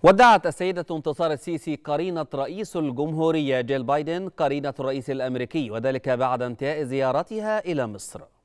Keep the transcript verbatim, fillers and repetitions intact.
ودعت السيدة انتصار السيسي قرينة رئيس الجمهورية جيل بايدن قرينة الرئيس الأمريكي، وذلك بعد انتهاء زيارتها إلى مصر.